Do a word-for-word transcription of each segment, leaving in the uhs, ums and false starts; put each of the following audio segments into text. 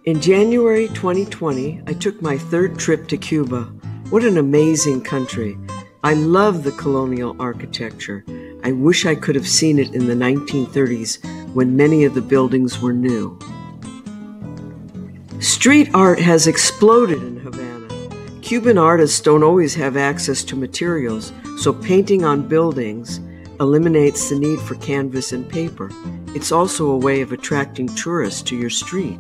In January twenty twenty, I took my third trip to Cuba. What an amazing country. I love the colonial architecture. I wish I could have seen it in the nineteen thirties when many of the buildings were new. Street art has exploded in Havana. Cuban artists don't always have access to materials, so painting on buildings eliminates the need for canvas and paper. It's also a way of attracting tourists to your street.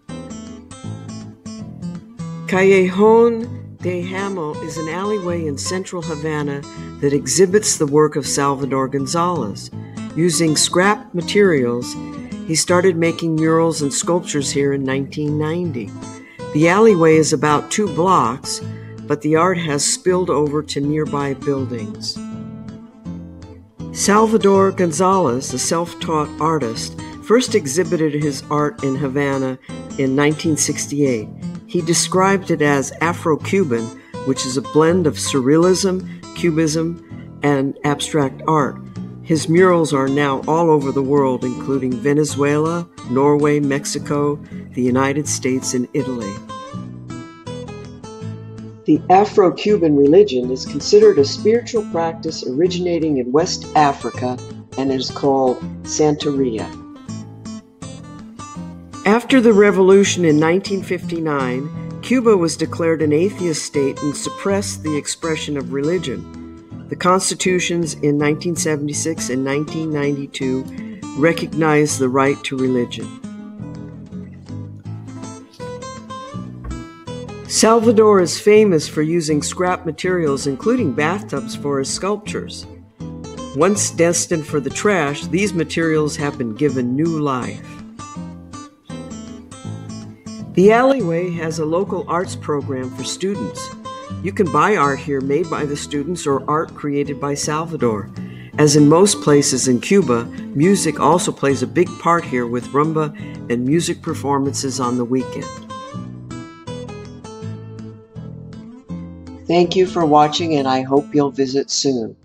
Callejon de Hamel is an alleyway in central Havana that exhibits the work of Salvador Gonzalez. Using scrap materials, he started making murals and sculptures here in nineteen ninety. The alleyway is about two blocks, but the art has spilled over to nearby buildings. Salvador Gonzalez, a self-taught artist, first exhibited his art in Havana in nineteen sixty-eight. He described it as Afro-Cuban, which is a blend of surrealism, cubism, and abstract art. His murals are now all over the world, including Venezuela, Norway, Mexico, the United States, and Italy. The Afro-Cuban religion is considered a spiritual practice originating in West Africa and is called Santeria. After the revolution in nineteen fifty-nine, Cuba was declared an atheist state and suppressed the expression of religion. The constitutions in nineteen seventy-six and nineteen ninety-two recognized the right to religion. Salvador is famous for using scrap materials, including bathtubs, for his sculptures. Once destined for the trash, these materials have been given new life. The alleyway has a local arts program for students. You can buy art here made by the students or art created by Salvador. As in most places in Cuba, music also plays a big part here with rumba and music performances on the weekend. Thank you for watching, and I hope you'll visit soon.